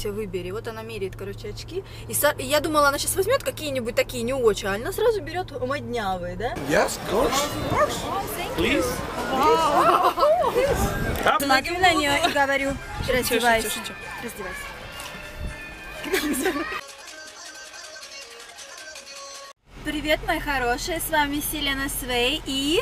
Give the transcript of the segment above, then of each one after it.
выбери. Вот она меряет, короче, очки. И я думала, она сейчас возьмет какие-нибудь такие не очень, а она сразу берет моднявые, да? Yes, of course. Please. Смотрю на нее и говорю, раздевайся. Раздевайся. Привет, мои хорошие, с вами Селена Свей и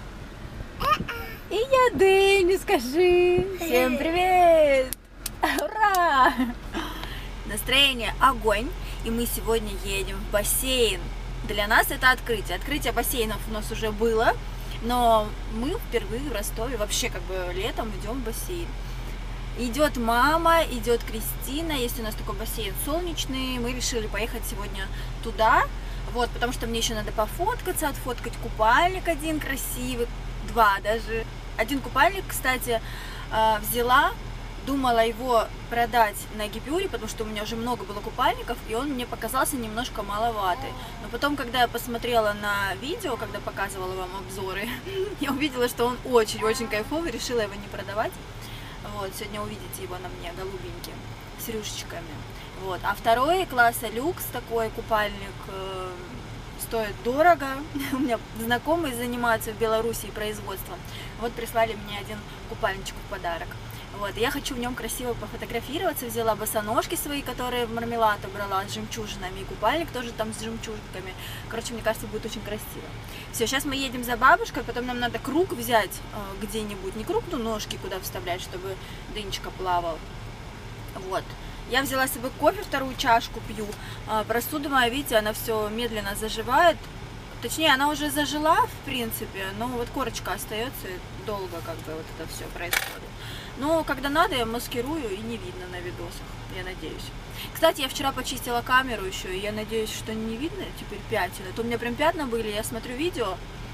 я Дэнни, скажи. Всем привет! Ура! Настроение огонь, и мы сегодня едем в бассейн. Для нас это открытие. Открытие бассейнов у нас уже было, но мы впервые в Ростове вообще как бы летом идем в бассейн. Идет мама, идет Кристина, есть у нас такой бассейн солнечный, мы решили поехать сегодня туда, вот, потому что мне еще надо пофоткаться, отфоткать купальник один красивый, два даже. Один купальник, кстати, взяла, думала его продать на Гипюре, потому что у меня уже много было купальников, и он мне показался немножко маловатый. Но потом, когда я посмотрела на видео, когда показывала вам обзоры, я увидела, что он очень-очень кайфовый, решила его не продавать. Вот, сегодня увидите его на мне, голубенький, с рюшечками. Вот. А второй класса люкс, такой купальник, стоит дорого. У меня знакомые занимаются в Беларуси производством. Вот прислали мне один купальничек в подарок. Вот. Я хочу в нем красиво пофотографироваться. Взяла босоножки свои, которые в мармелад брала, с жемчужинами. И купальник тоже там с жемчужинками. Короче, мне кажется, будет очень красиво. Все, сейчас мы едем за бабушкой, потом нам надо круг взять где-нибудь. Не круг, но ножки куда вставлять, чтобы Дынечка плавал. Вот. Я взяла с собой кофе, вторую чашку пью. Простуда моя, видите, она все медленно заживает. Точнее, она уже зажила, в принципе, но вот корочка остается, и долго как бы вот это все происходит. Но когда надо, я маскирую, и не видно на видосах, я надеюсь. Кстати, я вчера почистила камеру еще, и я надеюсь, что не видно теперь пятен. Это у меня прям пятна были, я смотрю видео,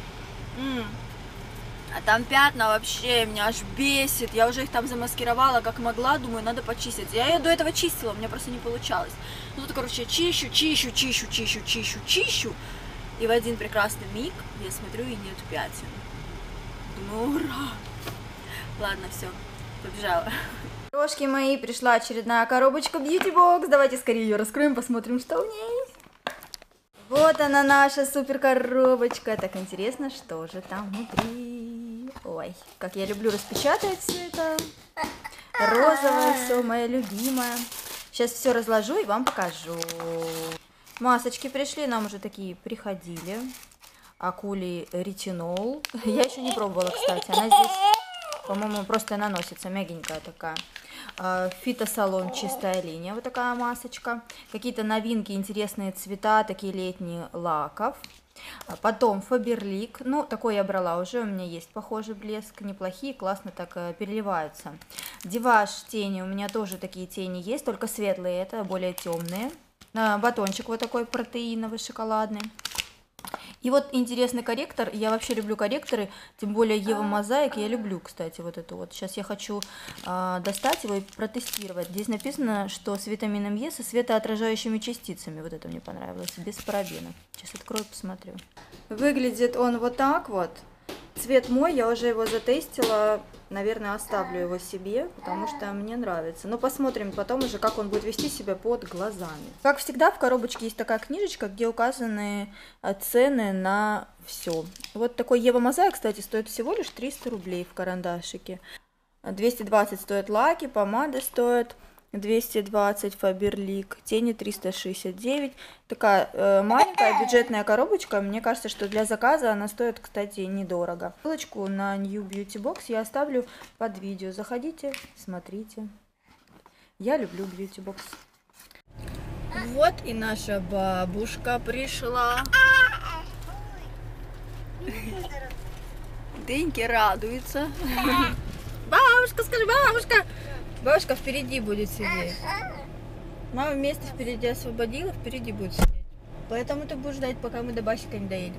а там пятна вообще меня аж бесит. Я уже их там замаскировала как могла, думаю, надо почистить. Я ее до этого чистила, у меня просто не получалось. Ну тут, короче, чищу. И в один прекрасный миг я смотрю, и нет пятен. Думаю, ура! Ладно, все, побежала. Крошки мои, пришла очередная коробочка Beauty Box. Давайте скорее ее раскроем, посмотрим, что в ней. Вот она, наша супер коробочка. Так интересно, что же там внутри. Ой, как я люблю распечатать все это. Розовое все, мое любимое. Сейчас все разложу и вам покажу. Масочки пришли, нам уже такие приходили. Акулий ретинол. Я еще не пробовала, кстати. Она здесь, по-моему, просто наносится, мягенькая такая. Фитосалон чистая линия, вот такая масочка. Какие-то новинки, интересные цвета, такие летние лаков. Потом Фаберлик, ну такой я брала уже, у меня есть похожий блеск, неплохие, классно так переливаются. Диваж тени, у меня тоже такие тени есть, только светлые, это более темные. Батончик вот такой протеиновый, шоколадный. И вот интересный корректор, я вообще люблю корректоры, тем более Ева Мозаик, я люблю, кстати, вот эту вот. Сейчас я хочу достать его и протестировать. Здесь написано, что с витамином Е, со светоотражающими частицами, вот это мне понравилось, без парабенов. Сейчас открою, посмотрю. Выглядит он вот так вот. Цвет мой, я уже его затестила, наверное, оставлю его себе, потому что мне нравится. Но посмотрим потом уже, как он будет вести себя под глазами. Как всегда, в коробочке есть такая книжечка, где указаны цены на все. Вот такой Ева Мозаик, кстати, стоит всего лишь 300 рублей в карандашике. 220 стоят лаки, помады стоят 220, Фаберлик, тени 369. Такая маленькая бюджетная коробочка. Мне кажется, что для заказа она стоит, кстати, недорого. Ссылочку на New Beauty Box я оставлю под видео. Заходите, смотрите. Я люблю Beauty Box. Вот и наша бабушка пришла. Деньки радуется. Бабушка, скажи, бабушка! Бабушка впереди будет сидеть. Мама место впереди освободила, впереди будет сидеть. Поэтому ты будешь ждать, пока мы до басика не доедем.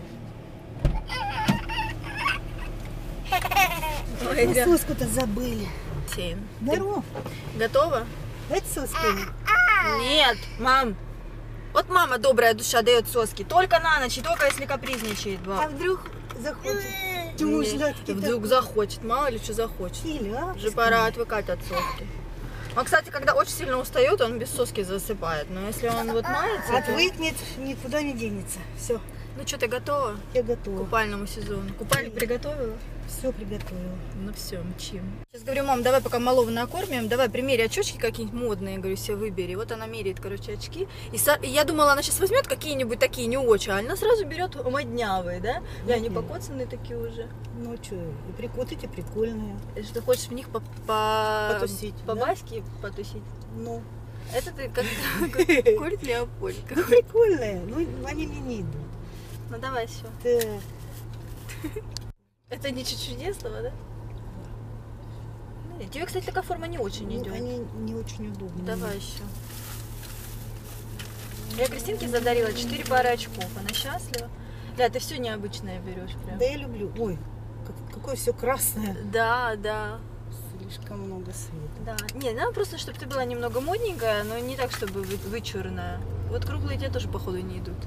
Соску-то забыли. Здорово. Готова? Дайте соски. Нет, мам. Вот мама добрая душа дает соски. Только на ночь, и только если капризничает. А вдруг захочет? Вдруг захочет, мало ли что захочет. Уже пора отвыкать от соски. Он, кстати, когда очень сильно устает, он без соски засыпает. Но если он вот мается, Отвыкнет, никуда не денется. Все, Ну что, ты готова я к готова. купальному сезону? Купальник приготовила? Все приготовила. Ну все, мчим. Сейчас говорю, мам, давай пока малого накормим, давай примерь очечки какие-нибудь модные, говорю, себе выбери. Вот она меряет, короче, очки. И я думала, она сейчас возьмет какие-нибудь такие не очень, а она сразу берет моднявые, да? Да, они покоцанные такие уже. Ну что, и вот эти прикольные. Если ты хочешь в них Потусить, по да? баске потусить. Ну, Это ты как курит Леопольд. ну прикольные, ну они мне не идут. Ну давай все. Так, Это ничего чудесного, да? Ну, тебе, кстати, такая форма не очень ну, идет. они не очень удобные. Давай еще. Я Кристинке задарила 4 пары очков. Она счастлива. Да, ты все необычное берешь прям. Да я люблю. Ой, какое все красное. Да, да, Слишком много света. да. Не, надо просто, чтобы ты была немного модненькая, но не так, чтобы вычурная. Вот круглые тебе тоже, походу, не идут.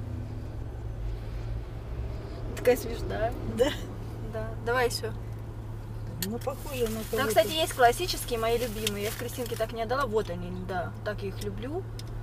Такая смешная. Да? Да. Давай еще. Ну, похоже на кого-то. Там, кстати, есть классические, мои любимые. Я их Кристинке так не отдала. Вот они, да. Так я их люблю.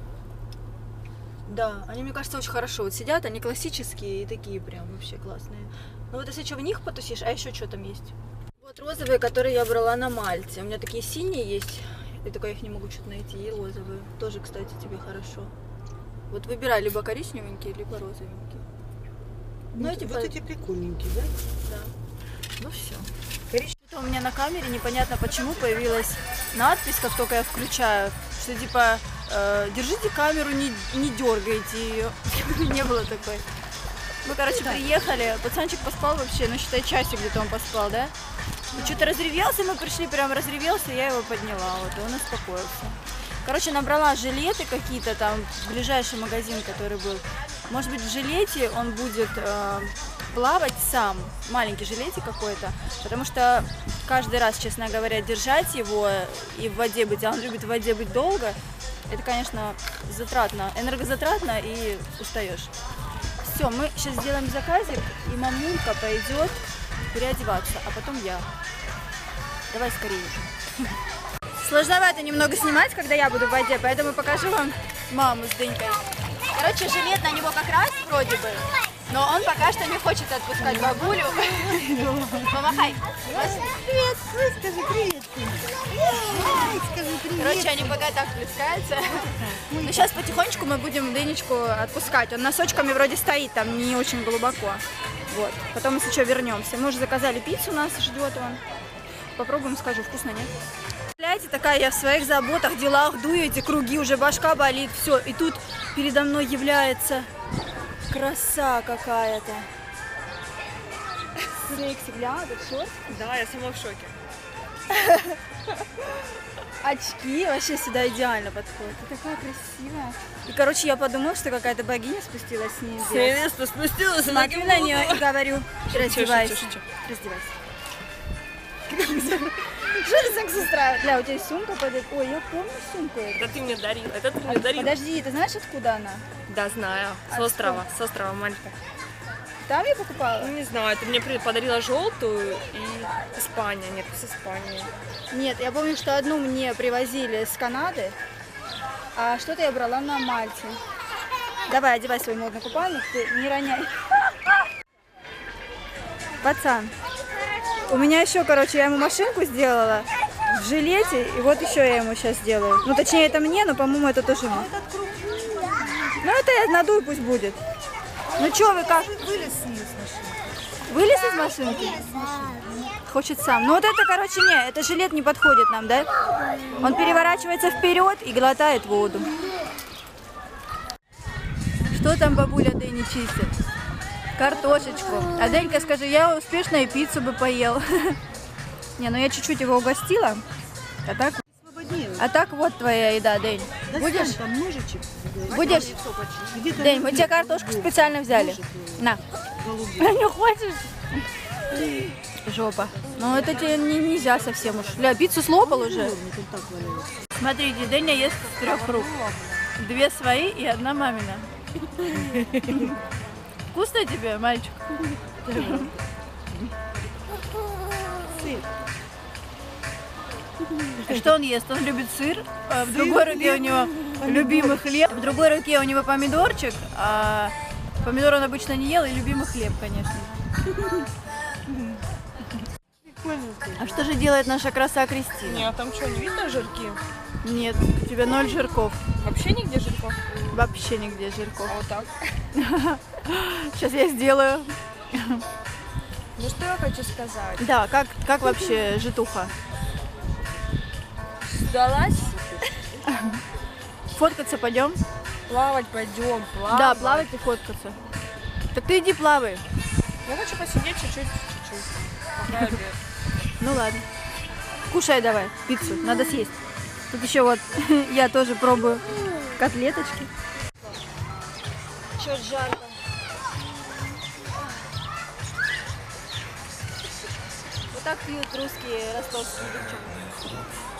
Да, они, мне кажется, очень хорошо вот сидят. Они классические и такие прям вообще классные. Ну вот если что, в них потусишь, а еще что там есть? Вот розовые, которые я брала на Мальте. У меня такие синие есть. Я только их не могу что-то найти. И розовые. Тоже, кстати, тебе хорошо. Вот выбирай либо коричневенькие, либо розовенькие. Ну, эти вот эти прикольненькие, да? Да. Ну все. Коричневые. У меня на камере непонятно почему появилась надпись, как только я включаю, что типа держите камеру, не дергайте ее. Не было такой. Мы, короче, приехали, пацанчик поспал вообще, ну считай, часик где-то он поспал, да? И что-то разревелся, мы пришли, прям разревелся, я его подняла, вот, и он успокоился. Короче, набрала жилеты какие-то там, в ближайший магазин, который был. Может быть, в жилете он будет плавать сам, маленький жилетик какой-то, потому что каждый раз, честно говоря, держать его и в воде быть, а он любит в воде быть долго, это, конечно, затратно, энергозатратно и устаешь. Все, мы сейчас сделаем заказик, и мамулька пойдет переодеваться, а потом я. Давай скорее. Сложновато немного снимать, когда я буду в воде, поэтому покажу вам маму с Дынькой. Короче, жилет на него как раз вроде бы, но он пока что не хочет отпускать бабулю. Помахай. Привет, скажи привет. Скажи привет. Короче, они пока так плескаются. Но сейчас потихонечку мы будем Дынечку отпускать. Он носочками вроде стоит, там не очень глубоко. Вот. Потом, если что, вернемся. Мы уже заказали пиццу, нас ждет он. Попробуем, скажу, вкусно, нет? Представляете, такая я в своих заботах, делах, дую эти круги, уже башка болит, все. И тут передо мной является краса какая-то. Секси, гля, это шорт. Да, я сама в шоке. Очки вообще сюда идеально подходят. Ты такая красивая. И, короче, я подумала, что какая-то богиня спустилась с небес. Невеста спустилась, Смотрю на нее и говорю, раздевайся. шучу. Раздевайся. Что ты секс устраивает? Бля, у тебя есть сумка под это? Ой, я помню сумку эту. Это ты мне дарил, это ты мне дарил. Подожди, ты знаешь, откуда она? Да, знаю, с острова Мальта. Там я покупала? Ну, не знаю, ты мне подарила желтую и Испания, нет, с Испании. Нет, я помню, что одну мне привозили с Канады, а что-то я брала на Мальте. Давай, одевай свой модный купальник, ты не роняй. Пацан, у меня еще, короче, я ему машинку сделала в жилете, и вот еще я ему сейчас сделаю. Ну, точнее, это мне, но, по-моему, это тоже ему. Ну, это я надую, пусть будет. Ну, что вы как? Вылез с нее с машины. Вылез из машинки? Хочет сам. Ну, вот это, короче, не, это жилет не подходит нам, да? Он переворачивается вперед и глотает воду. Что там бабуля Дэни чистит? Картошечку. А Денька, скажи, я успешно и пиццу бы поел. Не, ну я чуть-чуть его угостила. А так вот твоя еда, День. Будешь? Там ножичек. Будешь? Где-то День, мы тебе картошку специально взяли. На. Не хочешь? Жопа. Ну это тебе нельзя совсем уж. Ля, пиццу слопал уже. Смотрите, Деня ест с 3 рук. 2 свои и 1 мамина. Вкусно тебе, мальчик? Что он ест? Он любит сыр, в другой руке у него любимый хлеб, в другой руке у него помидорчик, а помидор он обычно не ел, и любимый хлеб, конечно. А что же делает наша краса Кристина? Не, а там что, не видно жирки? Нет, у тебя 0 жирков. Вообще нигде жирков? Вообще нигде жирков. А вот так? Сейчас я сделаю. Ну что я хочу сказать? Да, как вообще житуха? Сдалась? Фоткаться пойдем? Плавать пойдем, плавать. Да, плавать и фоткаться. Так ты иди плавай. Я хочу посидеть чуть-чуть. Пока обед. Ну ладно. Кушай давай пиццу, надо съесть. Тут еще вот я тоже пробую котлеточки. Чё жарко. Вот так пьют русские ростовские девчонки.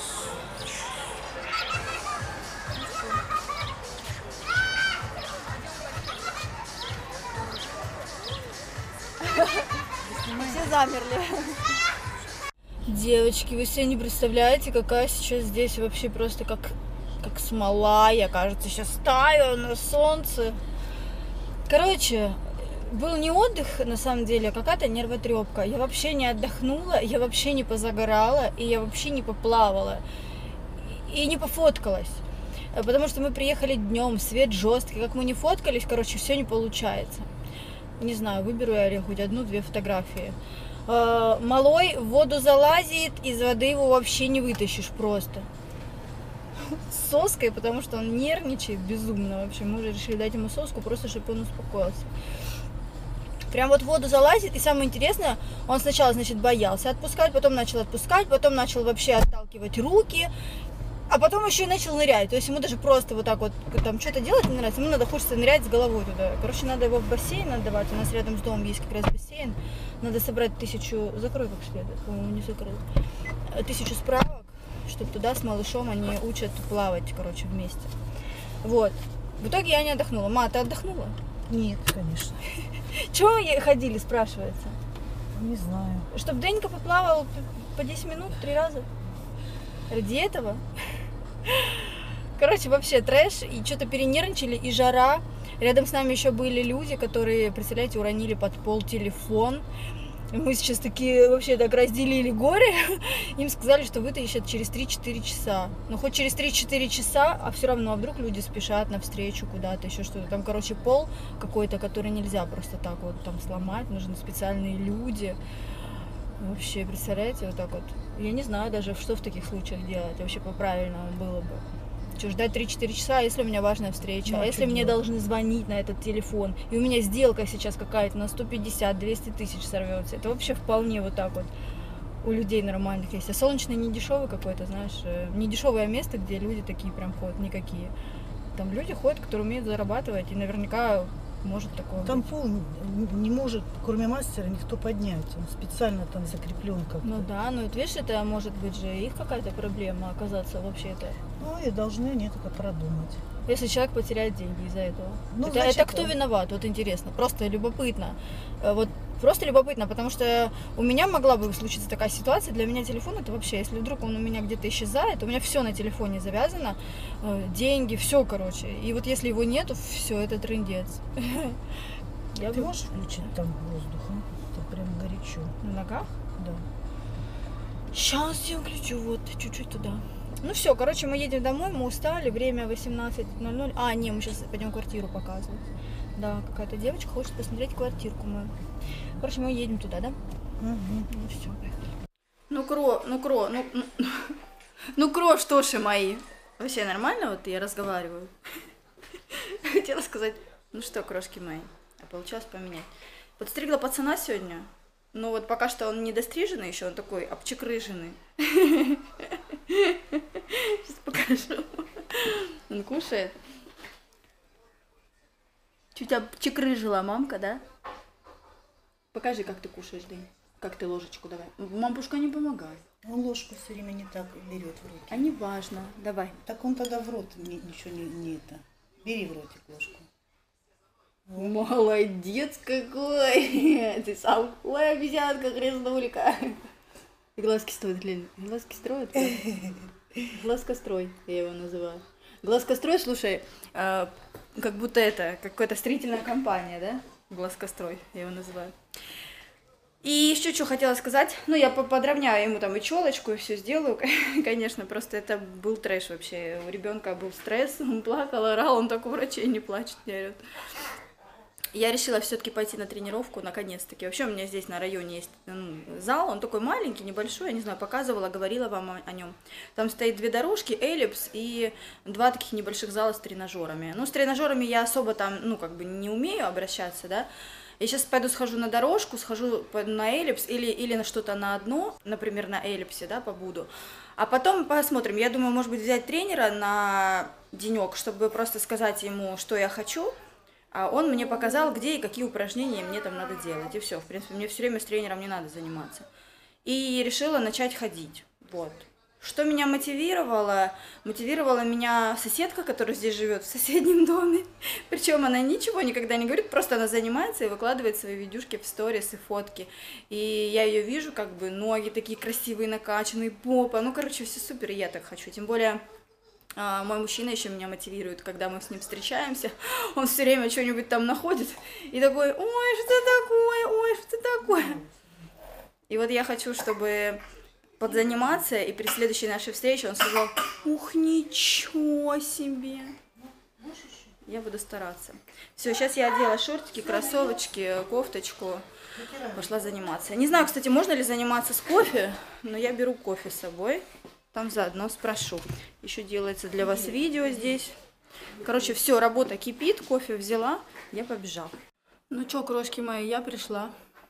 Все замерли. Девочки, вы себе не представляете, какая сейчас здесь вообще просто как смола. Я, кажется, сейчас таю на солнце. Короче, был не отдых, на самом деле, а какая-то нервотрепка. Я вообще не отдохнула, я вообще не позагорала, и я вообще не поплавала. И не пофоткалась. Потому что мы приехали днем, свет жесткий. Как мы не фоткались, короче, все не получается. Не знаю, выберу я хоть одну-две фотографии. Малой в воду залазит, из воды его вообще не вытащишь просто. С соской, потому что он нервничает безумно вообще. Мы уже решили дать ему соску, просто чтобы он успокоился. Прям вот в воду залазит, и самое интересное, он сначала, значит, боялся отпускать, потом начал отпускать, потом начал вообще отталкивать руки, а потом еще и начал нырять. То есть ему даже просто вот так вот там что-то делать не нравится, ему надо хочется нырять с головой туда. Короче, надо его в бассейн отдавать, у нас рядом с домом есть как раз бассейн. Надо собрать 1000, закрой как следует, по-моему, не закрыл, 1000 справок, чтобы туда с малышом они учат плавать, короче, вместе. Вот. В итоге я не отдохнула. Ма, ты отдохнула? Нет, конечно. Чего вы ходили, спрашивается? Не знаю. Чтоб Денька поплавал по 10 минут 3 раза? Ради этого? Короче, вообще трэш, и что-то перенервничали, и жара. Рядом с нами еще были люди, которые, представляете, уронили под пол телефон. И мы сейчас такие вообще так разделили горе. Им сказали, что вытащат через 3-4 часа. Ну, хоть через 3-4 часа, а все равно, а вдруг люди спешат навстречу куда-то, еще что-то. Там, короче, пол какой-то, который нельзя просто так вот там сломать. Нужны специальные люди. Вообще, представляете, вот так вот. Я не знаю даже, что в таких случаях делать. Вообще по-правильному было бы. Что, ждать 3-4 часа, а если у меня важная встреча? Ну, а если мне делать? должны звонить на этот телефон? И у меня сделка сейчас какая-то на 150-200 тысяч сорвется. Это вообще вполне вот так вот у людей нормальных есть. А Солнечный не дешевый какой-то, знаешь, не дешевое место, где люди такие прям ходят, никакие. Там люди ходят, которые умеют зарабатывать, и наверняка может такое Там быть. пол не может, кроме мастера, никто поднять. Он специально там закреплен как-то. Ну да, ну вот видишь, это может быть же их какая-то проблема оказаться вообще-то. Ну и должны они только продумать. Если человек потеряет деньги из-за этого. Ну, это значит, кто виноват? Вот интересно. Просто любопытно. Вот просто любопытно, потому что у меня могла бы случиться такая ситуация. Для меня телефон это вообще, если вдруг он у меня где-то исчезает, у меня все на телефоне завязано, деньги, все, короче. И вот если его нету, все, это трындец. Ты можешь включить там воздух? Это прям горячо. На ногах? Да. Сейчас я включу, вот, чуть-чуть туда. Ну все, короче, мы едем домой, мы устали, время 18:00. А, не, мы сейчас пойдем квартиру показывать. Да, какая-то девочка хочет посмотреть квартирку мою. Короче, мы едем туда, да? Угу. Ну все, ну крошь мои. Вообще нормально вот я разговариваю? Хотела сказать, ну что, крошки мои, а получилось поменять. Подстригла пацана сегодня. Ну вот пока что он не достриженный еще, он такой обчекрыженный. Сейчас покажу. Он кушает. Чуть обчекрыжила мамка, да? Покажи, как ты кушаешь, Дань. Как ты ложечку давай. Мампушка не помогает. Он ложку все время не так берет в руки. А не важно. Давай. Так он тогда в рот ничего не это. Бери в ротик ложку. Молодец какой! Ты самая обезьянка, грязнулька. И глазки строят, глянь. Глазки строят. Глазкострой, я его называю. Глазкострой, слушай, как будто это, какая-то строительная компания, да? Глазкострой, я его называю. И еще что хотела сказать, ну, я подровняю ему там и челочку, и все сделаю, конечно, просто это был трэш вообще. У ребенка был стресс, он плакал, орал, он так у врачей не плачет, не орет. Я решила все-таки пойти на тренировку, наконец-таки. Вообще у меня здесь на районе есть зал, он такой маленький, небольшой, я не знаю, показывала, говорила вам о нем. Там стоит 2 дорожки, эллипс и 2 таких небольших зала с тренажерами. Ну, с тренажерами я особо там, ну, как бы не умею обращаться, да. Я сейчас пойду схожу на дорожку, схожу на эллипс или на что-то на одно, например, на эллипсе, да, побуду. А потом посмотрим. Я думаю, может быть, взять тренера на денек, чтобы просто сказать ему, что я хочу. А он мне показал, где и какие упражнения мне там надо делать. И все. В принципе, мне все время с тренером не надо заниматься. И решила начать ходить. Вот. Что меня мотивировало? Мотивировала меня соседка, которая здесь живет в соседнем доме. Причем она ничего никогда не говорит, просто она занимается и выкладывает свои видюшки в сторис и фотки. И я ее вижу, как бы ноги такие красивые, накачанные, попа. Ну, короче, все супер, и я так хочу. Тем более мой мужчина еще меня мотивирует, когда мы с ним встречаемся. Он все время что-нибудь там находит и такой: ой, что такое, ой, что такое. И вот я хочу, чтобы подзаниматься, и при следующей нашей встрече он сказал: ух, ничего себе. Я буду стараться. Все, сейчас я одела шортики, кроссовочки, кофточку, пошла заниматься. Не знаю, кстати, можно ли заниматься с кофе, но я беру кофе с собой. Там заодно спрошу. Еще делается для вас видео здесь. Короче, все, работа кипит, кофе взяла, я побежала. Ну что, крошки мои, я пришла.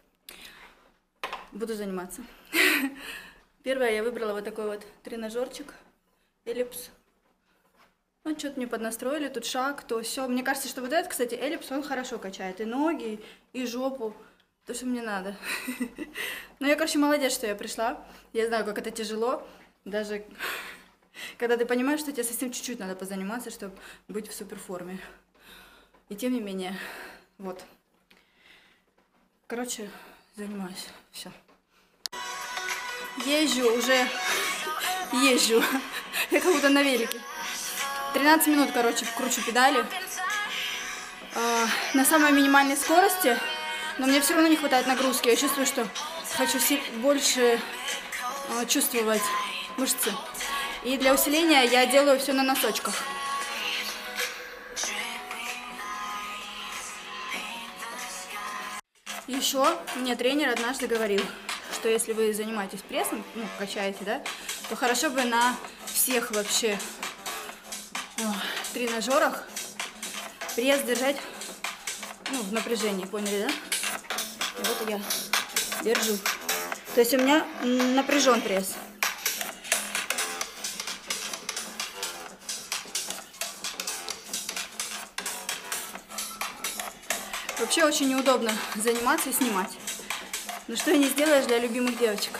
Буду заниматься. Первое, я выбрала вот такой вот тренажерчик, эллипс. Ну, что-то мне поднастроили, тут шаг, то все. Мне кажется, что вот этот, кстати, эллипс, он хорошо качает и ноги, и жопу. То, что мне надо. Ну, я, короче, молодец, что я пришла. Я знаю, как это тяжело. Даже когда ты понимаешь, что тебе совсем чуть-чуть надо позаниматься, чтобы быть в суперформе. И тем не менее, вот. Короче, занимаюсь. Все. Езжу. Я как будто на велике. 13 минут, короче, кручу педали. На самой минимальной скорости. Но мне все равно не хватает нагрузки. Я чувствую, что хочу больше чувствовать мышцы. И для усиления я делаю все на носочках. Еще мне тренер однажды говорил, что если вы занимаетесь прессом, ну, качаете, да, то хорошо бы на всех вообще тренажерах пресс держать, ну, в напряжении, поняли, да? И вот я держу. То есть у меня напряжен пресс. Вообще очень неудобно заниматься и снимать. Но что и не сделаешь для любимых девочек.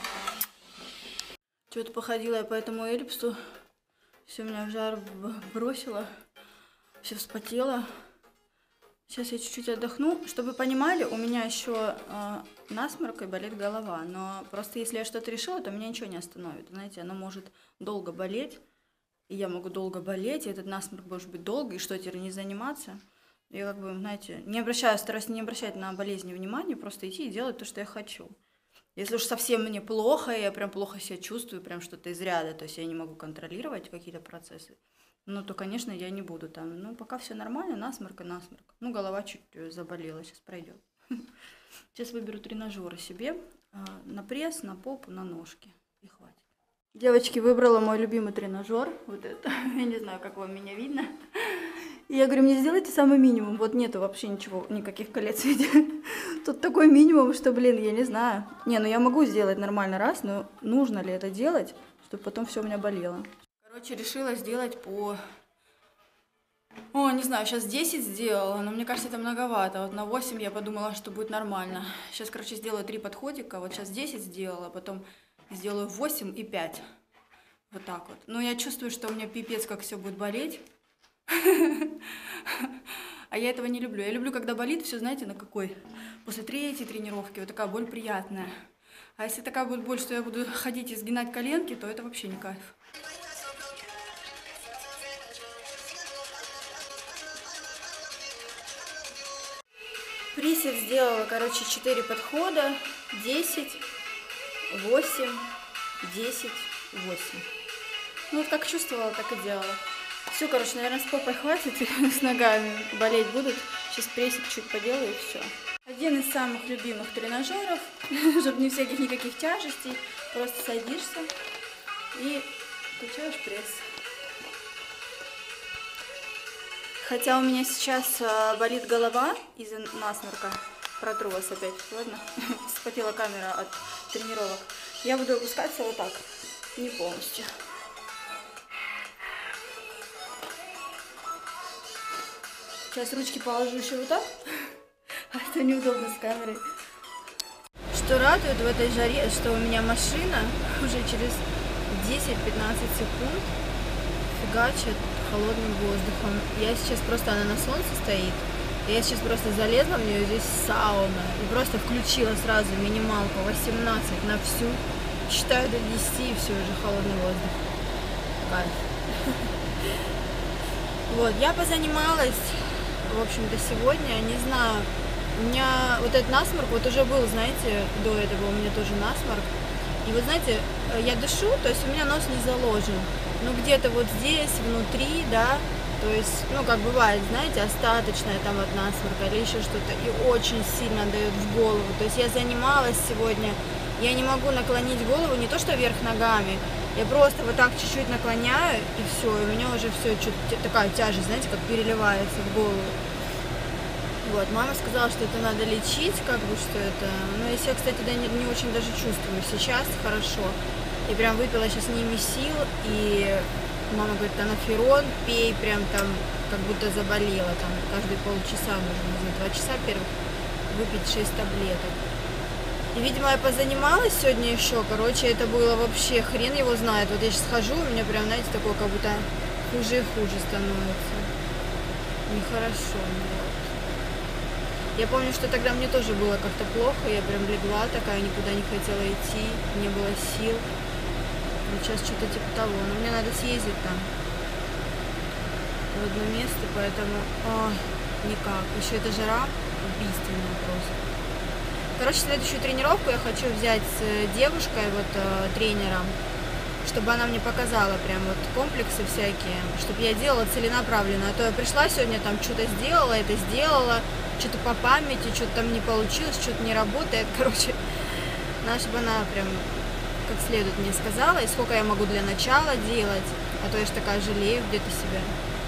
Что-то походила я по этому эллипсу. Все меня в жар бросило. Все вспотело. Сейчас я чуть-чуть отдохну. Чтобы вы понимали, у меня еще насморк и болит голова. Но просто если я что-то решила, то меня ничего не остановит. Знаете, оно может долго болеть. И я могу долго болеть, и этот насморк может быть долго. И что, теперь не заниматься? Я как бы, знаете, стараюсь не обращать на болезни внимания, просто идти и делать то, что я хочу. Если уж совсем мне плохо, я прям плохо себя чувствую, прям что-то из ряда, то есть я не могу контролировать какие-то процессы, ну, то, конечно, я не буду там. Ну, пока все нормально, насморк и насморк. Ну, голова чуть заболела, сейчас пройдет. Сейчас выберу тренажеры себе на пресс, на попу, на ножки. И хватит. Девочки, выбрала мой любимый тренажер. Вот это. Я не знаю, как вам меня видно. И я говорю, мне сделайте самый минимум. Вот нету вообще ничего, никаких колец. Тут такой минимум, что, блин, я не знаю. Не, ну я могу сделать нормально раз, но нужно ли это делать, чтобы потом все у меня болело. Короче, решила сделать по... О, не знаю, сейчас 10 сделала, но мне кажется, это многовато. Вот на 8 я подумала, что будет нормально. Сейчас, короче, сделаю 3 подходика. Вот сейчас 10 сделала, потом сделаю 8 и 5. Вот так вот. Но я чувствую, что у меня пипец, как все будет болеть. А я этого не люблю. Я люблю, когда болит, все, знаете, на какой? После 3-й тренировки вот такая боль приятная. А если такая будет боль, что я буду ходить и сгинать коленки, то это вообще не кайф. Присед сделала, короче, 4 подхода, 10, 8, 10, 8. Ну вот как чувствовала, так и делала. Все, короче, наверное, с попой хватит, с ногами болеть будут. Сейчас прессик чуть поделаю и все. Один из самых любимых тренажеров, чтобы не всяких никаких тяжестей. Просто садишься и качаешь пресс. Хотя у меня сейчас болит голова из-за насморка. Протру вас опять, ладно? Вспотела камера от тренировок. Я буду опускаться вот так, не полностью. Сейчас ручки положу еще вот так, а это неудобно с камерой. Что радует в этой жаре, что у меня машина уже через 10-15 секунд фигачит холодным воздухом. Я сейчас просто, она на солнце стоит, я сейчас просто залезла в нее, здесь сауна, и просто включила сразу минималку 18 на всю, считаю до 10 и все, уже холодный воздух. Кайф. Вот, я позанималась, в общем-то, сегодня, не знаю, у меня вот этот насморк, вот уже был, знаете, до этого у меня тоже насморк, и вот, знаете, я дышу, то есть у меня нос не заложен, но где-то вот здесь, внутри, да, то есть, ну, как бывает, знаете, остаточное там от насморка или еще что-то, и очень сильно дает в голову, то есть я занималась сегодня, я не могу наклонить голову, не то что вверх ногами, я просто вот так чуть-чуть наклоняю, и все, и у меня уже все, такая тяжесть, знаете, как переливается в голову. Вот, мама сказала, что это надо лечить, как бы, что это... Ну, если я, кстати, да, не очень даже чувствую сейчас хорошо. Я прям выпила сейчас немесил, и мама говорит, анаферон, пей, прям там, как будто заболела, там, каждые полчаса нужно, за 2 часа первых выпить 6 таблеток. И, видимо, я позанималась сегодня еще, короче, это было вообще, хрен его знает. Вот я сейчас хожу, у меня прям, знаете, такое, как будто хуже и хуже становится. Нехорошо мне. Я помню, что тогда мне тоже было как-то плохо, я прям легла такая, никуда не хотела идти, не было сил. Вот сейчас что-то типа того, но мне надо съездить там в одно место, поэтому никак. Еще эта жара убийственная просто. Короче, следующую тренировку я хочу взять с девушкой, вот тренером, чтобы она мне показала прям вот комплексы всякие, чтобы я делала целенаправленно. А то я пришла сегодня, там что-то сделала, это сделала, что-то по памяти, что-то там не получилось, что-то не работает. Короче, надо, чтобы она прям как следует мне сказала, и сколько я могу для начала делать, а то я же такая жалею где-то себя.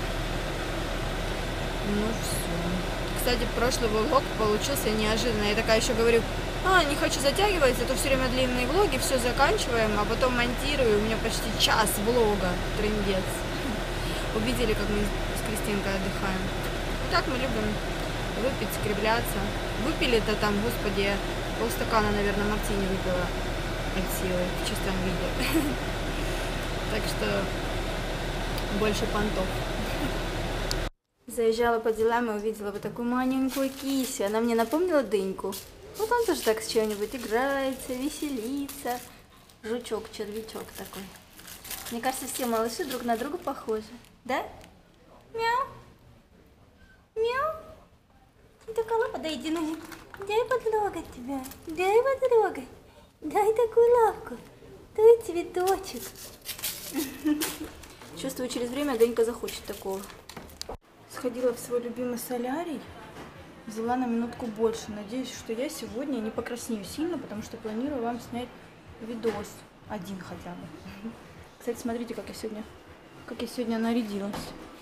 Ну все. Кстати, прошлый влог получился неожиданно. Я такая еще говорю, не хочу затягивать, а то все время длинные влоги, все заканчиваем, а потом монтирую, у меня почти час влога, трындец. Увидели, как мы с Кристинкой отдыхаем. Вот так мы любим выпить, скребляться. Выпили-то там, господи, полстакана, наверное, мартини выпила от силы в чистом виде. Так что больше понтов. Заезжала по делам и увидела вот такую маленькую кисю. Она мне напомнила дыньку. Вот он тоже так с чем-нибудь играется, веселится. Жучок, червячок такой. Мне кажется, все малыши друг на друга похожи. Да? Мяу. Мяу. Ты такая лапа, дай иди на. Дай потрогать тебя. Дай потрогать. Дай такую лапку. Дай цветочек. Чувствую, через время Данька захочет такого. Сходила в свой любимый солярий. Взяла на минутку больше. Надеюсь, что я сегодня не покраснею сильно, потому что планирую вам снять видос. Один хотя бы. Кстати, смотрите, как я сегодня нарядилась.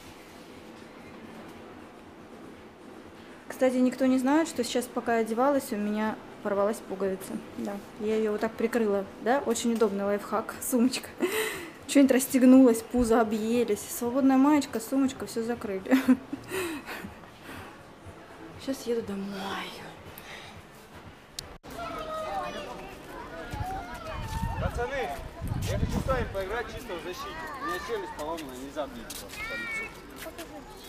Кстати, никто не знает, что сейчас, пока я одевалась, у меня порвалась пуговица. Да, я ее вот так прикрыла. Да, очень удобный лайфхак. Сумочка. Что-нибудь расстегнулось, пузо объелись. Свободная маечка, сумочка, все закрыли. Сейчас еду домой. Пацаны, я хочу с вами поиграть чисто в защите. У меня челюсть поломана, нельзя бить просто по лицу.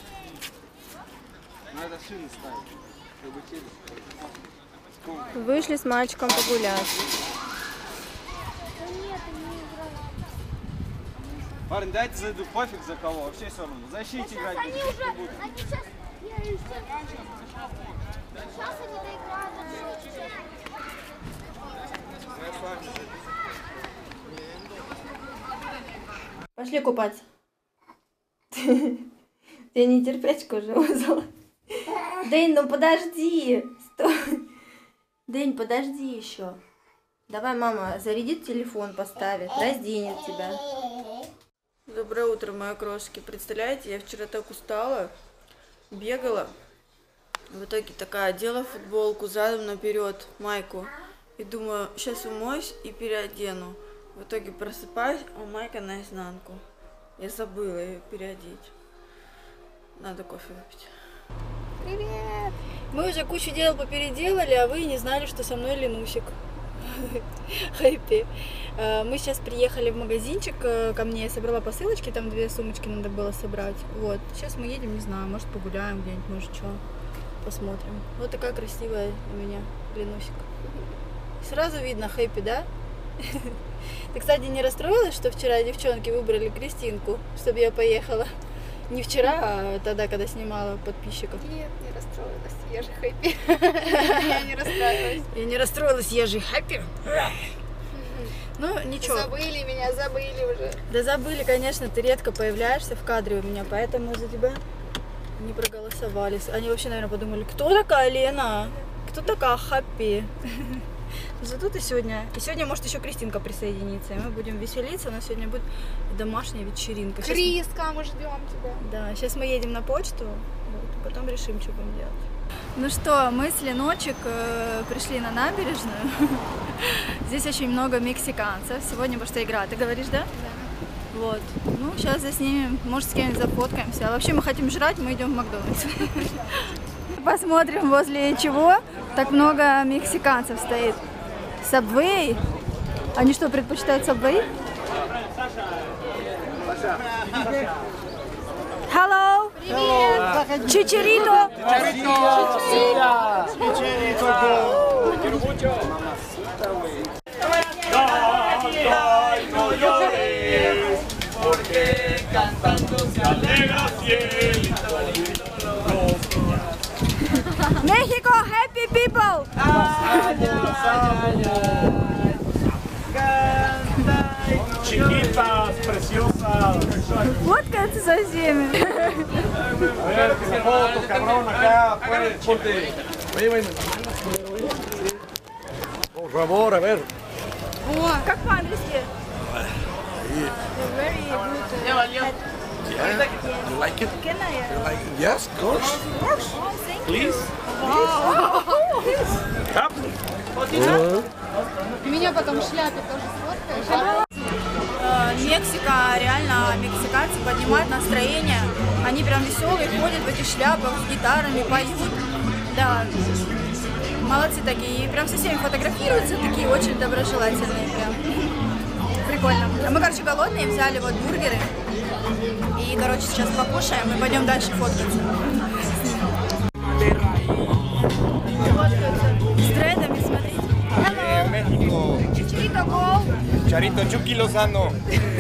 Надо шины ставить, чтобы челюсть. Вышли с мальчиком погулять. Парень, дайте зайду, пофиг за кого, вообще все равно. Защите играть. Они сейчас, сейчас они доиграют. Пошли купаться. Я не терпячка уже вызвала. Дэнь, ну подожди. Стой. Дэнь, подожди еще. Давай мама зарядит телефон, поставит, разденет тебя. Доброе утро, мои крошки. Представляете, я вчера так устала, бегала. В итоге такая одела футболку задом наперед, майку. И думаю, сейчас умоюсь и переодену. В итоге просыпаюсь, а майка наизнанку. Я забыла ее переодеть. Надо кофе выпить. Привет! Мы уже кучу дел попеределали, а вы не знали, что со мной Ленусик. Хэппи. Мы сейчас приехали в магазинчик ко мне, я собрала посылочки, там 2 сумочки надо было собрать. Вот, сейчас мы едем, не знаю, может погуляем где-нибудь, может что, посмотрим. Вот такая красивая у меня Ленусик. Сразу видно Хэппи, да? Ты, кстати, не расстроилась, что вчера девчонки выбрали Кристинку, чтобы я поехала? Не вчера, а тогда, когда снимала подписчиков. Нет, не расстроилась. Я же Хэппи. Я не расстроилась. Я не расстроилась, я же Хэппи. Ну, ничего. Забыли меня, забыли уже. Да забыли, конечно, ты редко появляешься в кадре у меня, поэтому за тебя не проголосовали. Они вообще, наверное, подумали, кто такая Лена? Кто такая Хэппи? Зато ты сегодня... И сегодня, может, еще Кристинка присоединится, и мы будем веселиться. У нас сегодня будет домашняя вечеринка. Криска, мы ждем тебя. Да, сейчас мы едем на почту, вот, потом решим, что будем делать. Ну что, мы с Леночек пришли на набережную. Здесь очень много мексиканцев. Сегодня потому что игра, ты говоришь, да? Да. Вот. Ну, сейчас заснимем, может, с кем-нибудь зафоткаемся. А вообще мы хотим жрать, мы идем в Макдональдс. Посмотрим, возле чего так много мексиканцев стоит. Subway? Они что, предпочитают Subway? Hello! Привет! Чичерито! Mexico, happy people! Chiquitas, preciosas. Фоткаются со всеми. A ver, que se foto, cabrón, acá, pues, ponte. Oye, Por favor, a ver. Как по-английски? Very good. You like it? Can I? You like it? Yes, of course. Oh, thank you. Please. Up. Меня потом в шляпе тоже сфоткаешь. Мексика, реально, мексиканцы поднимают настроение. Они прям веселые, ходят в этих шляпах с гитарами, поют. Да, молодцы такие. И прям со всеми фотографируются, такие очень доброжелательные. Прям. Прикольно. А мы, короче, голодные, взяли вот бургеры. И, короче, сейчас покушаем и пойдем дальше фоткаться. С дредами, смотрите. Hello. Chicharito Go. Charito Chucky Lozano.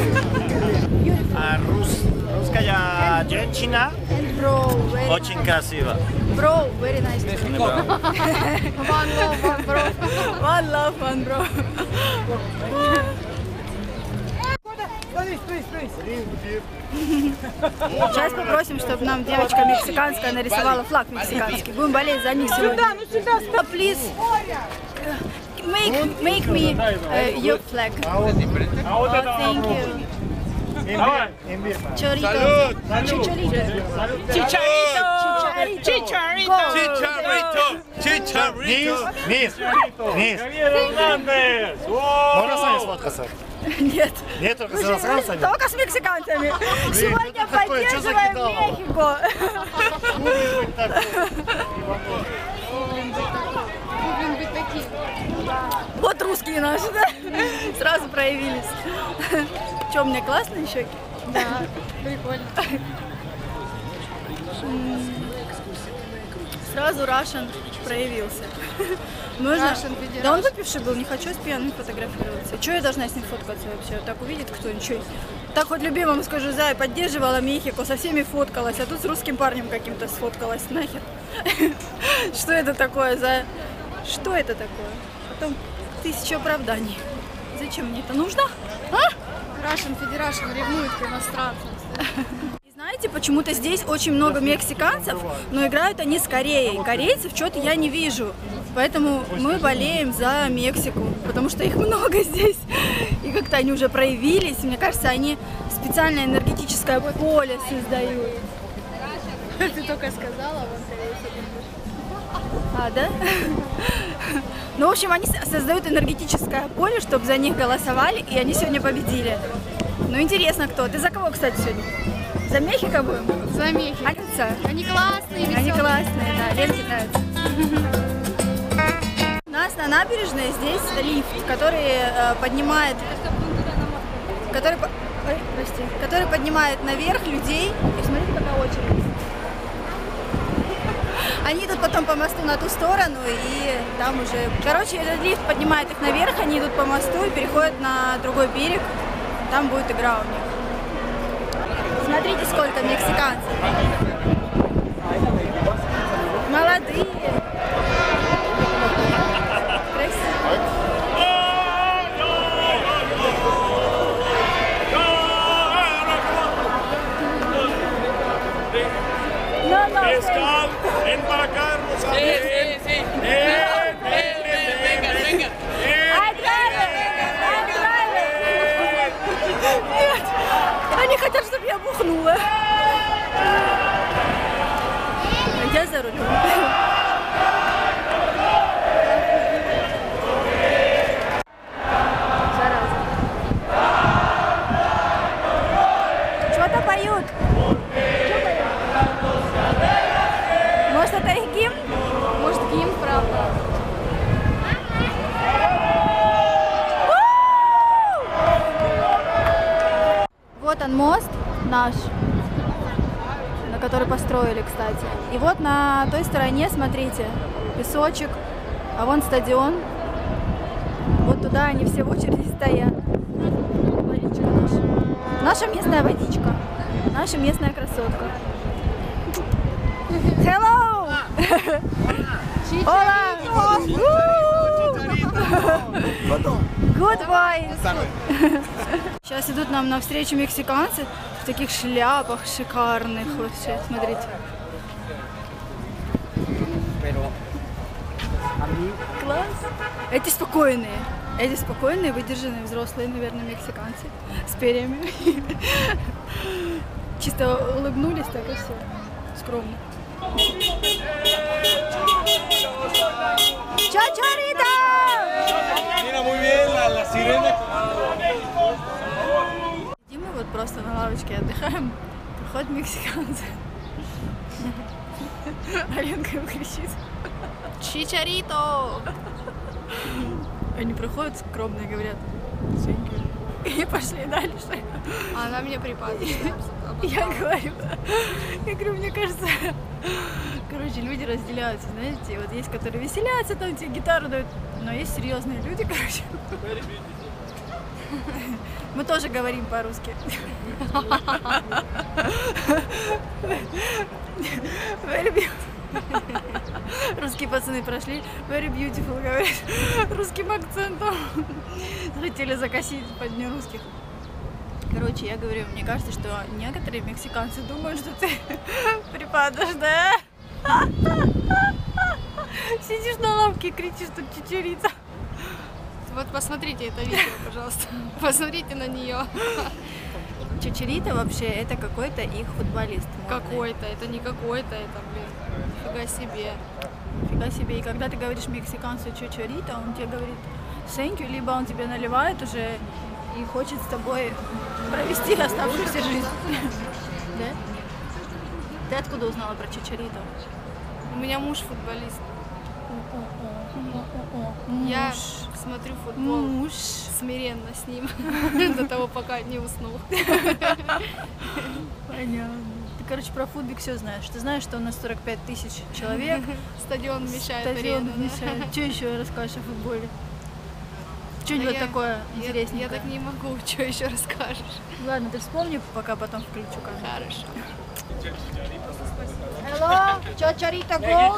Русская женщина очень красиво. Bro, very nice. One love, one bro. One love, one bro. Сейчас попросим, чтобы нам девочка мексиканская нарисовала флаг мексиканский. Будем болеть за них сегодня. Сюда, please. Make me your flag. Oh, thank you. Chorito. Chicharito. Chicharito. Чичарито. Низ. Hernández. Можно с вами сфоткаться? Нет. Нет, только с иностранцами? Только с мексиканцами. Сегодня поддерживаем Мехико. Вот русские наши, да? Сразу проявились. Че, у меня классные щеки? Да, прикольно. Сразу Russian проявился. Можно? Да он выпивший был, не хочу с пьяным фотографироваться. Чего я должна с ним фоткаться вообще? Вот так увидит кто-нибудь. Так вот любимому скажу, Зай, поддерживала Мехико, со всеми фоткалась, а тут с русским парнем каким-то сфоткалась. Нахер. Что это такое, Зай? Что это такое? Потом 1000 оправданий. Зачем мне это нужно? Russian Federation ревнует к иностранцам. И знаете, почему-то здесь очень много мексиканцев, но играют они с Кореей. Корейцев что-то я не вижу. Поэтому мы болеем за Мексику, потому что их много здесь. И как-то они уже проявились. Мне кажется, они специальное энергетическое поле создают. Ты только сказала, вон А, да? Ну, в общем, они создают энергетическое поле, чтобы за них голосовали, и они сегодня победили. Ну, интересно, кто. Ты за кого, кстати, сегодня? За Мехико будем? За Мехико. Алиса? Они классные, веселые. Они классные, да. Ленке нравится. У нас на набережной здесь лифт, который поднимает... Который поднимает наверх людей. И смотрите, какая очередь. Они идут потом по мосту на ту сторону, и там уже... Короче, этот лифт поднимает их наверх, они идут по мосту и переходят на другой берег. Там будет игра у них. Смотрите, сколько мексиканцев. Молодые. Красивые. Embarcarnos a Нет, они хотят, чтобы я бухнула. Я за рулем. Зараза. Что-то поют. Может, это их гимн? Может, гимн, правда. Вот он мост наш, на который построили, кстати. И вот на той стороне, смотрите, песочек, а вон стадион. Вот туда они все в очереди стоят. Водичка наша. Наша местная водичка. Наша местная красотка. Hello! Hola! Goodbye! Сейчас идут нам навстречу мексиканцы в таких шляпах шикарных. Вообще, смотрите. Класс! Эти спокойные, выдержанные, взрослые, наверное, мексиканцы с перьями. Чисто улыбнулись, так и все. Скромно. Чачарита! Mira muy bien la sirena. Сидим мы вот просто на лавочке отдыхаем. Приходят мексиканцы. Аленка им кричит: Чичарито! Они проходят скромно и говорят: thank you. И пошли дальше. А она мне припадает. Я говорю, мне кажется, короче, люди разделяются, знаете, вот есть, которые веселятся, там тебе гитару дают, но есть серьезные люди, короче. Мы тоже говорим по-русски. Very beautiful. Русские пацаны прошли. Very beautiful, говорят, русским акцентом. Хотели закосить под дню русских. Короче, я говорю, мне кажется, что некоторые мексиканцы думают, что ты припадешь, да? Сидишь на лавке и кричишь, что чичарита. Вот посмотрите это видео, пожалуйста. Посмотрите на нее. Чичарита вообще это какой-то их футболист. модный. Какой-то, это не какой-то, это, блин, фига себе. Фига себе. И когда ты говоришь мексиканцу чичарита, он тебе говорит thank you, либо он тебе наливает уже и хочет с тобой провести оставшуюся жизнь. Да? Ты откуда узнала про чичарито? У меня муж футболист. Я смотрю футбол Муж. смиренно с ним до того, пока не уснул. Понятно. Ты короче, про футбик все знаешь. Ты знаешь, что у нас 45 тысяч человек. Стадион вмещает Стадион арену. вмещает. Что еще расскажешь о футболе? Что-нибудь такое интересненькое. Я так не могу, что еще расскажешь. Ладно, ты вспомни, пока потом включу камеру. Хорошо. Hello, Чачарита Голд.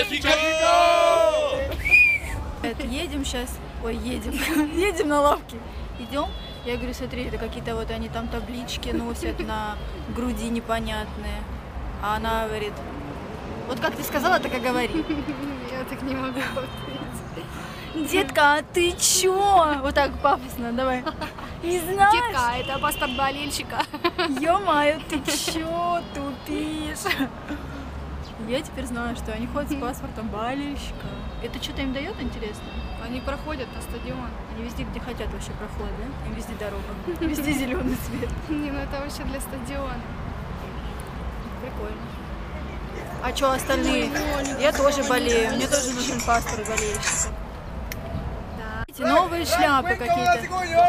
Едем сейчас. Ой, едем. Едем на лавке. Идем. Я говорю, смотри, это какие-то вот они там таблички носят на груди непонятные. А она говорит, вот как ты сказала, так и говори. Я так не могу. Детка, а ты чё? Вот так пафосно, давай. Не знаешь? Детка, это паспорт болельщика. Ё-моё, ты чё тупишь? Я теперь знаю, что они ходят с паспортом болельщика. Это что-то им дает, интересно? Они проходят на стадион. Они везде, где хотят, вообще проходят, да? Им везде дорога. Везде зеленый свет. Не, ну это вообще для стадиона. Прикольно. А что остальные? Я тоже болею. Мне тоже нужен паспорт болельщика. Эти новые шляпы какие-то.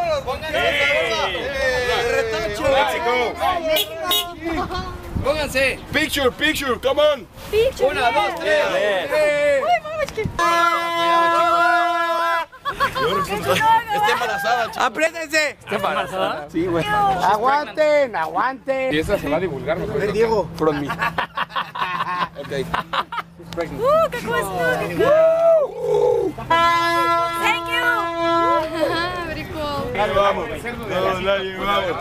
Pónganse. Picture, picture, come on. Picture, Una, dos, tres. Ой, мамочки! Está embarazada, chicos. ¡Apriétense! ¿Está embarazada? Sí, güey. Aguanten, aguanten. Y esa se va a divulgar, ¿no? Diego. From me. Ok. Какой смешной! Thank you! Прикол. Dale, vamos. No, dale, vamos.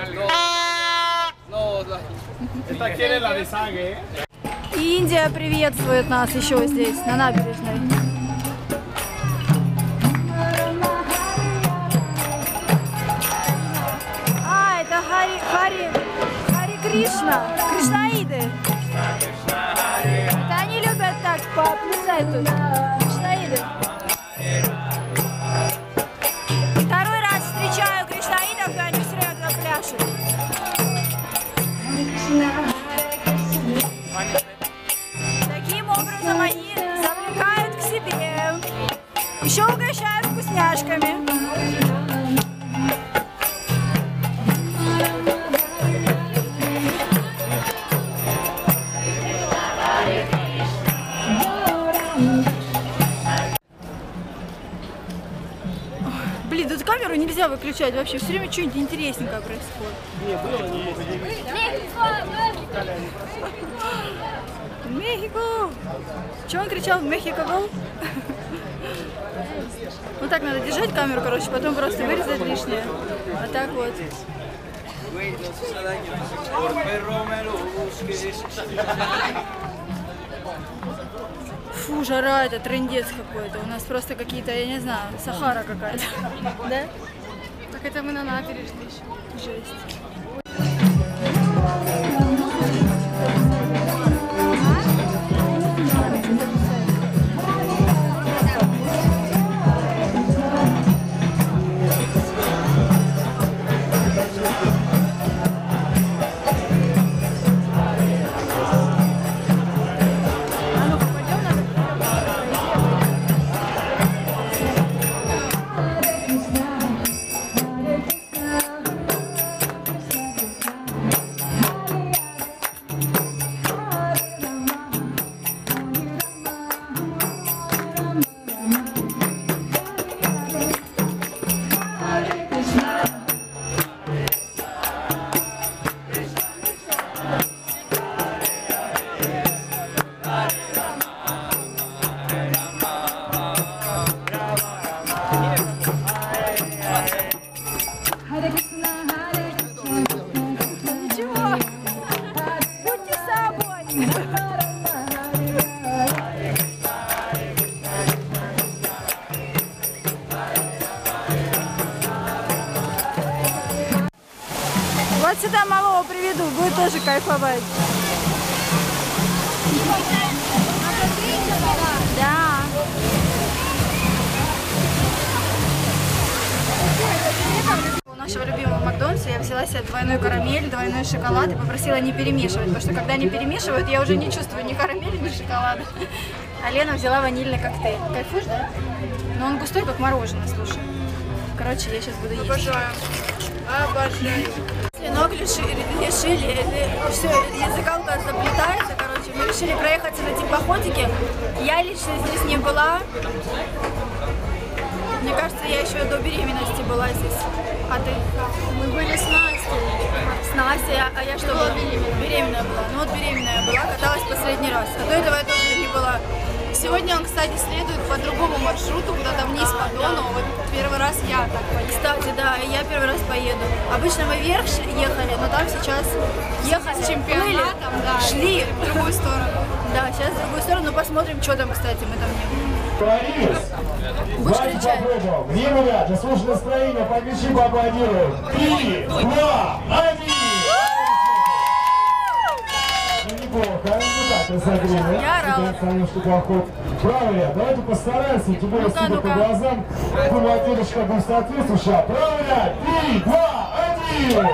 Esta quiere la de sangre, ¿eh? Индия приветствует нас еще здесь, на набережной. А, это Хари Кришна, Кришнаиды. Это они любят так поплясать тут, Кришнаиды. Второй раз встречаю кришнаидов, и они все время пляшут. Таким образом они завлекают к себе. Еще угощают вкусняшками. Блин, тут камеру нельзя выключать вообще. Все время что-нибудь интересненькое происходит. Мехико! Чего он кричал? Мехико гол? Вот так надо держать камеру, короче, потом просто вырезать лишнее. А так вот. Фу, жара, это трындец какой-то. У нас просто какие-то, я не знаю, Сахара какая-то. Да? Так это мы на набережной еще. Жесть. Ничего. Будьте собой. Вот сюда малого приведу, будет тоже кайфовать. Да. У нашего любимого Макдональдса я взяла себе двойной карамель, двойной шоколад и попросила не перемешивать, потому что когда они перемешивают, я уже не чувствую ни карамели, ни шоколада. А Лена взяла ванильный коктейль. Кайфуешь, да? Но он густой, как мороженое, слушай. Короче, я сейчас буду есть. Обожаю. Обожаю. Ног лишили, все, языка у нас заплетается, короче, мы решили проехаться на теплоходике. Я лично здесь не была. Мне кажется, я еще до беременности была здесь. А ты? Мы были с Настей. С Настей, а я что была? Беременная была. Ну вот беременная была, каталась последний раз. А до этого я тоже не была. Сегодня он, кстати, следует по другому маршруту, куда-то вниз по Дону. Вот первый раз я так поеду. Кстати, да, я первый раз поеду. Обычно мы вверх ехали, но там сейчас ехали, С чемпионатом, да, шли в другую сторону. Да, сейчас в другую сторону, посмотрим, что там, кстати, мы там не были. Договорились? Будешь Давайте кричать? попробуем. Внимание, заслуженное настроение, подключи, поаплодируем. 3, 2, 1. Неплохо. Ну так, рассмотрели. Я орала. Немножко плохой. Правый ряд. Давайте постараемся, тем более, Ну-ка, судя по ну-ка. глазам, думаю, дедушка будет соответствующая. Правый ряд. 3, 2, 1.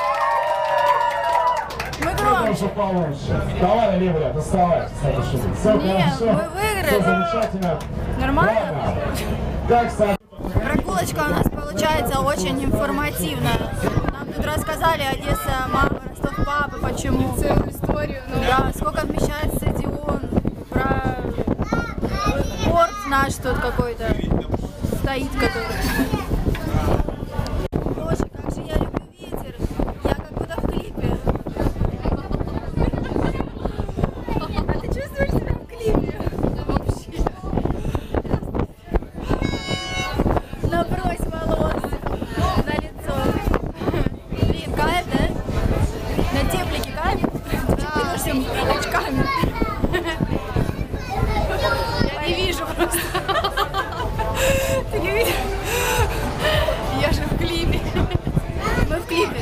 Мы Это громче. уже получше. Давай, левый ряд, оставайся. Все Не, хорошо. мы выиграли. Все замечательно. Нормально? Ладно. Так, Саша. Прогулочка у нас получается очень информативная. Нам тут рассказали Одесса, мама, Ростов, папа, почему. Целую историю. Ну, Да, сколько вмещает стадион, про порт наш тут какой-то стоит, который. Боже, как же я люблю ветер. Я как будто в клипе. А ты чувствуешь себя в клипе? вообще. Набрось волос на лицо. Блин, кайф, да? На теплике кайф? Да. Всем очками. Я не вижу просто. Ты не видишь? Я же в клипе. Мы в клипе.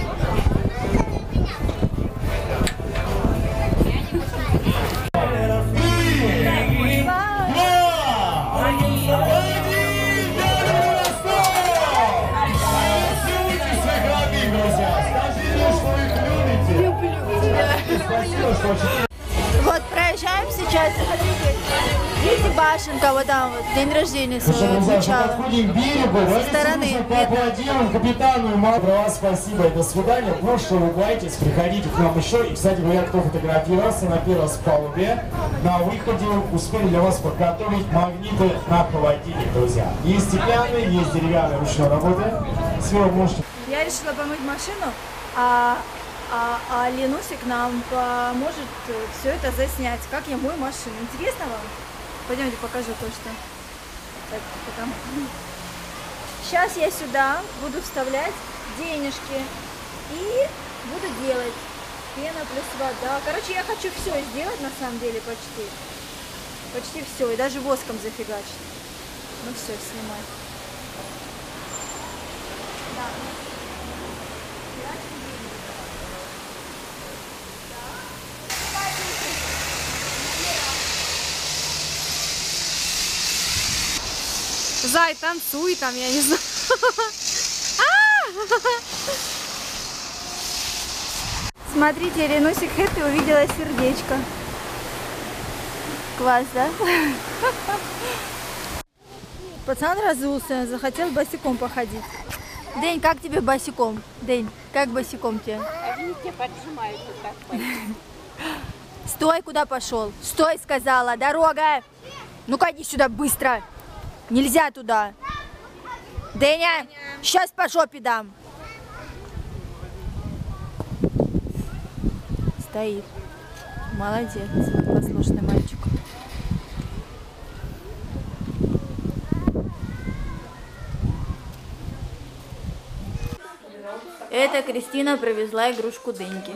Вот проезжаем сейчас. Видите, башенка вот там вот, день рождения своего отмечала. Подходим к берегу, давайте стороны дружно видно. поаплодируем капитану и маме. Про вас спасибо и до свидания. Больше улыбайтесь, приходите к нам еще. И, кстати говоря, кто фотографировался на первой палубе, на выходе успели для вас подготовить магниты на холодильник, друзья. Есть стеклянные, есть деревянные ручной работы. Сверху можете... Я решила помыть машину, а Ленусик нам поможет все это заснять, как я мою машину. Интересно вам? Пойдемте покажу кое-что. Так, потом. Сейчас я сюда буду вставлять денежки и буду делать пена плюс вода. Короче, я хочу все сделать на самом деле почти. Почти все. И даже воском зафигачить. Ну все, снимай. Да. Зай, танцуй там, я не знаю. Смотрите, Ленусик Хэппи увидела сердечко. Класс, да? Пацан разулся, захотел босиком походить. День, как тебе босиком? День, как босиком тебе? Они тебя поджимают вот так. Стой, куда пошел? Стой, сказала, дорога! Ну-ка, иди сюда быстро! Нельзя туда! Деня, сейчас по жопе дам! Стоит. Молодец, послушный мальчик. Это Кристина привезла игрушку Деньки.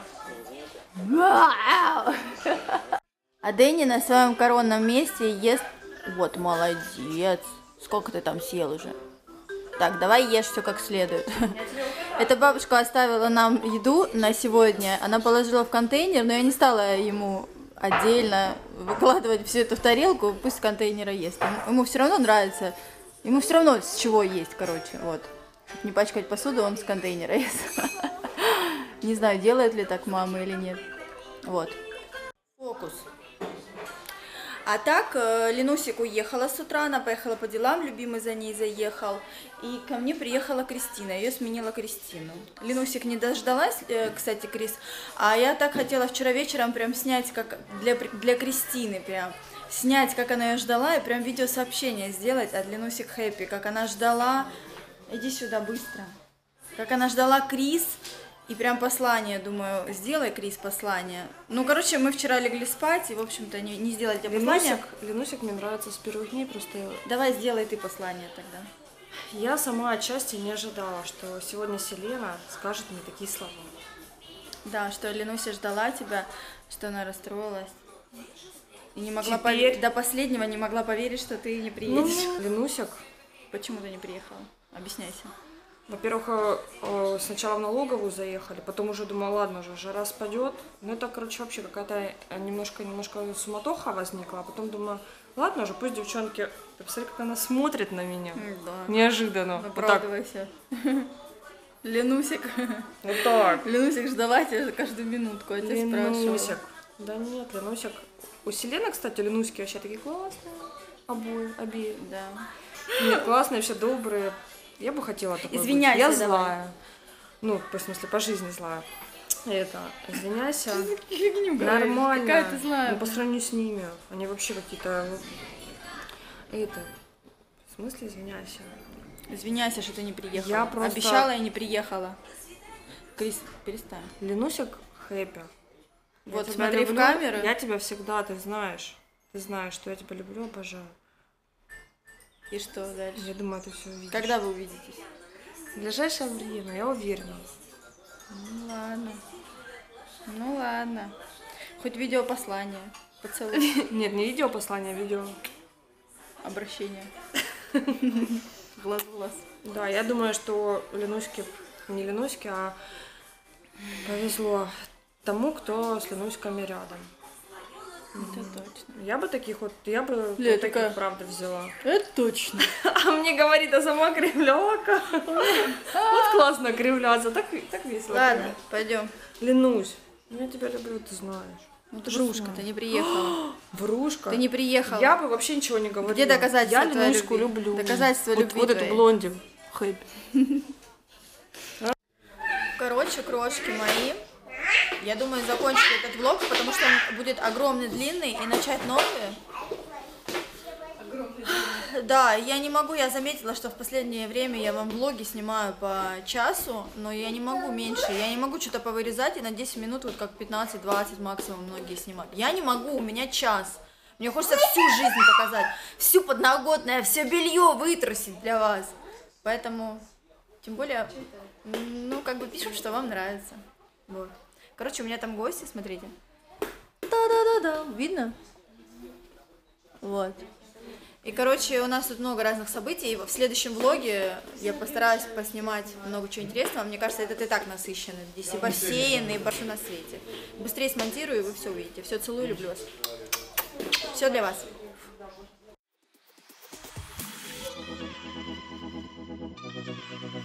А Дэнни на своем коронном месте ест... Вот, молодец. Сколько ты там съел уже? Так, давай ешь все как следует. Эта бабушка оставила нам еду на сегодня. Она положила в контейнер, но я не стала ему отдельно выкладывать все это в тарелку. Пусть с контейнера ест. Ему все равно нравится. Ему все равно с чего есть, короче. Вот. Чтобы не пачкать посуду, он с контейнера ест. Не знаю, делает ли так мама или нет. Вот. Фокус. А так, Ленусик уехала с утра, она поехала по делам, любимый за ней заехал. И ко мне приехала Кристина, ее сменила Кристину. Ленусик не дождалась, кстати, Крис, а я так хотела вчера вечером прям снять, как для Кристины прям. Снять, как она ее ждала, и прям видеосообщение сделать от Ленусик Хэппи, как она ждала, иди сюда быстро, как она ждала Крис, и прям послание, думаю, сделай, Крис, послание. Ну, короче, мы вчера легли спать, и, в общем-то, не сделали тебе послание. Ленусик мне нравится с первых дней, просто... Давай сделай ты послание тогда. Я сама отчасти не ожидала, что сегодня Селена скажет мне такие слова. Да, что Ленуся ждала тебя, что она расстроилась. И не могла Теперь... до последнего не могла поверить, что ты не приедешь. Ленусик. Почему ты не приехала? Объясняйся. Во-первых, сначала в налоговую заехали, потом уже думала, ладно уже, жара спадет. Ну это, короче, вообще какая-то немножко суматоха возникла. А потом думаю, ладно уже, пусть девчонки... Ты посмотри, как она смотрит на меня. Да. Неожиданно. Оправдывайся. Ленусик. Вот так. Ленусик ждала тебя каждую минутку, я тебя спрашивала. Ленусик. Да нет, Ленусик. У Селены, кстати, Ленуськи вообще такие классные. Обеи. Да. Нет, классные, все добрые. Я бы хотела такой Извиняйся, быть. Я давай. злая. Ну, в смысле, по жизни злая. Это, извиняйся. Фигню говоришь. Нормально. Какая ты злая. Ну, по сравнению с ними. Они вообще какие-то... Это... В смысле, извиняйся? Извиняйся, что ты не приехала. Я просто... Обещала и не приехала. Крис, перестань. Ленусик Хэппи. Вот, Я смотри тебя в камеру. Я тебя всегда, ты знаешь. Ты знаешь, что я тебя люблю, обожаю. И что дальше? Я думаю, ты все увидишь. Когда вы увидитесь? В ближайшее время, я уверена. Ну ладно. Ну ладно. Хоть видеопослание. Поцелуй. Нет, не видео послание, а видео. Обращение. Глаз в глаз. Да, я думаю, что Ленуське, не Ленуське, а повезло тому, кто с Ленуськами рядом. Это точно. Я бы таких вот, я бы вот Ле, таких, такая... правда, взяла. Это точно. А мне говорит, а сама кривляка. Вот классно кривляться, так весело. Ладно, пойдем. Ленусь, я тебя люблю, ты знаешь. Ну ты врушка, ты не приехала. Врушка? Ты не приехала. Я бы вообще ничего не говорила. Где доказательства Я твоей Ленуську любви? люблю. Доказательства любви Вот эту твоей. блонди. Хэппи. Короче, крошки мои, я думаю закончить этот влог, потому что он будет огромный, длинный, и начать новый. Да, я не могу, я заметила, что в последнее время я вам влоги снимаю по часу, но я не могу меньше, я не могу что-то повырезать и на 10 минут, вот как 15-20 максимум многие снимают. Я не могу, у меня час. Мне хочется всю жизнь показать, всю подноготное, все белье вытрусить для вас. Поэтому, тем более, ну, как бы пишут, что вам нравится. Вот. Короче, у меня там гости, смотрите. Да-да-да-да, видно? Вот. И, короче, у нас тут много разных событий, и в следующем влоге я постараюсь поснимать много чего интересного. Мне кажется, этот и так насыщенный. Здесь и бассейн, и баршу на свете. Быстрее смонтирую, и вы все увидите. Все, целую, люблю вас. Все для вас. Thank you.